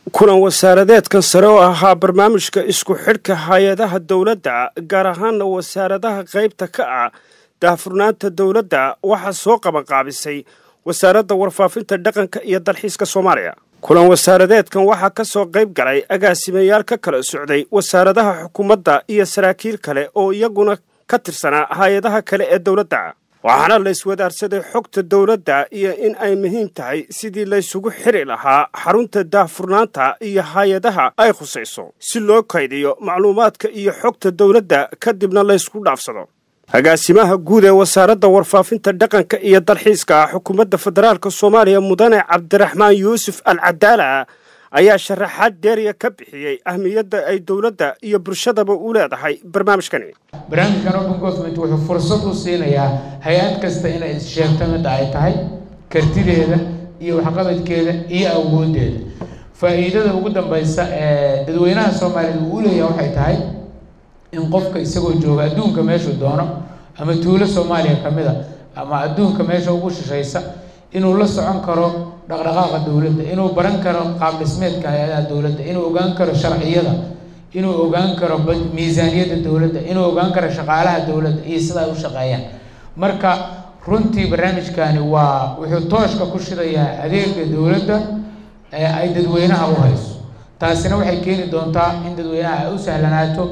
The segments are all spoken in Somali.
kulan wasaaradeedkan sare oo ahaa barnaamijka isku xidhka hay-adaha dowladda gaar ahaana wasaaradaha qaybta ka ah daahfurnaanta dowladda waxaa soo qabanqaabisay wasaaradda warfaafinta dhaqanka iyo dalxiiska Soomaaliya. kulan wasaaradeedkan waxaa ka soo qayb galay agaasimayaal ka kala socday wasaaradaha xukuumadda iyo saraakiil kale oo iyaguna ka tirsanaa hay-adaha kale ee dowladda. waxaana la iswadaarsaday xogta dowladda iyo in ay muhiim tahay sidii la isugu xiri lahaa xarunta daahfurnaanta iyo hay-adaha ay khusayso si loo kaydiyo macluumaadka iyo xogta dowladda kadibna la isku dhaafsado. agaasimaha guud ee wasaaradda warfaafinta dhaqanka iyo dalxiiska xukuumadda federaalka Soomaaliya mudane Cabdiraxmaan Yuusuf Al-Cadaala ayaa sharaxaad dheeriya ka bixiyay ahmiyadda ay dowladda iyo bulshadaba u leedahay barnaamijkani. barnaamijkan open government wuxuu fursad u siinayaa hay'ad kasta inay sheegto mid ay tahay kartideeda iyo waxqabadkeeda iyo awoodeeda. faa'iidada ugu dambaysa ee dadweynaha Soomaaliyeed uu leeyahay waxay tahay in qofka isagoo jooga adduunka meesha doono ama tuulo Soomaaliya kamid ah ama adduunka meesha ugu shaqeysa inuu la socon karo dhaqdhaqaaqa dowladda, inuu baran karo qaab dhismeedka hay'adaha dowladda, inuu ogaan karo sharciyada, inuu ogaan karo miisaaniyadda dowladda, inuu ogaan karo shaqaalaha dowladda iyo sida ay u shaqeeyaan. marka runtii barnaamijkani wuxuu tooshka ku shidayaa adeegga dowladda ee ay dadweynaha u hayso. taasina waxay keeni doontaa in dadweynaha ay u sahlanaato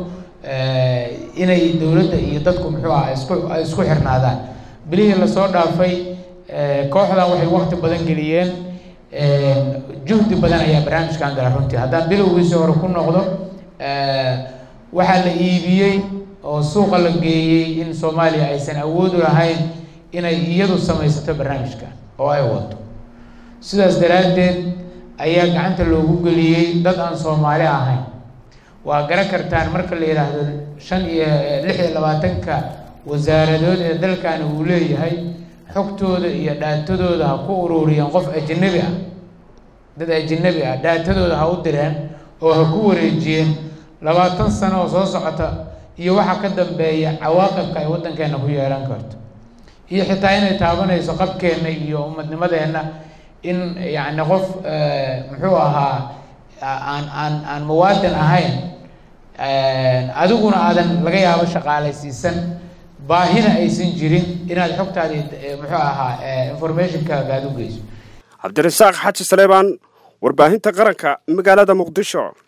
inay dowladda iyo dadku ay isku xirnaadaan. bilihii la soo dhaafay kooxdan waxay waqti badan geliyeen juhdi badan ayaa barnaamijkan galay. runtii haddaan bilowgiisa hore ku noqdo waxaa la iibiyey oo suuqa la geeyey in Soomaaliya aysan awood u lahayn inay iyadu samaysato barnaamijkan oo ay wado. sidaas daraaddeed ayaa gacanta loogu geliyey dad aan Soomaali ahayn. waa garan kartaan marka la yiraahdo 26 wasaaradood ee dalkan uu leeyahay xogtooda iyo dhaatadooda ha ku ururiyaan qof ajnabi ah, dad ajnabi ah dhaatadooda ha u direen oo ha ku wareejiyeen 20 sano oo soo socota iyo waxa ka dambeeya cawaaqibka ay wadankeena ku yeelan karto iyo xitaa inay taabanayso qabkeena iyo ummadnimadeena in yaani qof muxuu ahaa aan muwaadin ahayn adiguna aadan laga yaabo shaqaalaysiisan baahina aysan jirin inaad xogtaadii muxuu ahaa information-kaaga aad u geyso. Cabdirasaaq Xaaji Saleebaan, warbaahinta qaranka magaalada Muqdisho.